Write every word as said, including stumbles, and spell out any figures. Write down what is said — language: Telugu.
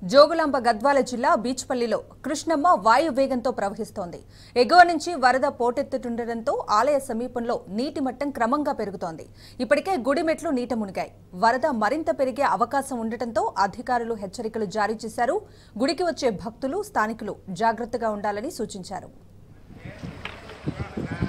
జోగులాంబ గద్వాల జిల్లా బీచ్పల్లిలో కృష్ణమ్మ వాయు వేగంతో ప్రవహిస్తోంది. ఎగువ నుంచి వరద పోటెత్తుతుండటంతో ఆలయ సమీపంలో నీటి మట్టం క్రమంగా పెరుగుతోంది. ఇప్పటికే గుడి మెట్లు నీట మునిగాయి. వరద మరింత పెరిగే అవకాశం ఉండటంతో అధికారులు హెచ్చరికలు జారీ చేశారు. గుడికి వచ్చే భక్తులు, స్థానికులు జాగ్రత్తగా ఉండాలని సూచించారు.